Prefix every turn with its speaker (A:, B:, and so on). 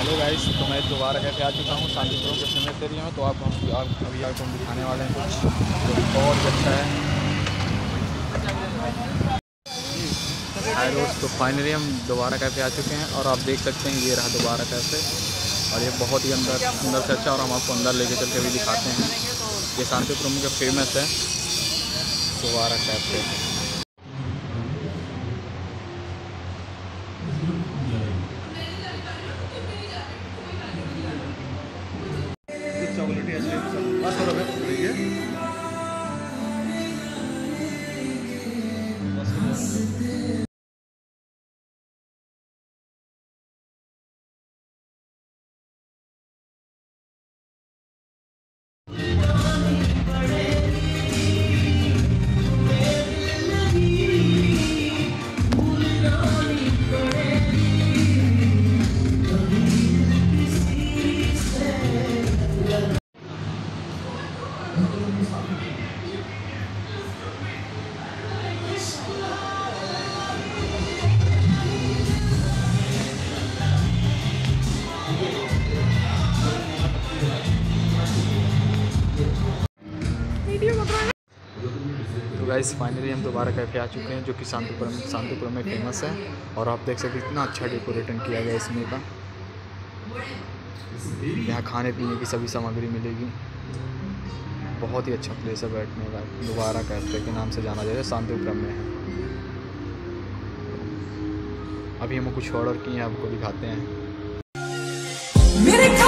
A: Hello guys, तो मैं दोबारा कैफे आ चुका हूँ शांतिपुरम के फेमस एरिया में। तो आप अभी आपको हम दिखाने वाले हैं कुछ जो बहुत अच्छा है। हाय दोस्त, तो फाइनली हम दोबारा कैफे आ चुके हैं और आप देख सकते हैं ये रहा दोबारा कैफे। और ये बहुत ही अंदर से अच्छा, और हम आपको अंदर लेके चल के भी दिखाते हैं। ये शांतिपुरम का फेमस है दोबारा कैफे। तो गाइस फाइनली हम दोबारा कैफे आ चुके हैं जो कि शांतिपुरम में फेमस है। और आप देख सकते हैं कितना अच्छा डेकोरेशन किया गया इसमें का। यहाँ खाने पीने की सभी सामग्री मिलेगी। बहुत ही अच्छा प्लेस है बैठने का। दोबारा कैफे के नाम से जाना जाता है, शांतिपुरम में है। अभी हम कुछ ऑर्डर किए हैं, आपको दिखाते हैं।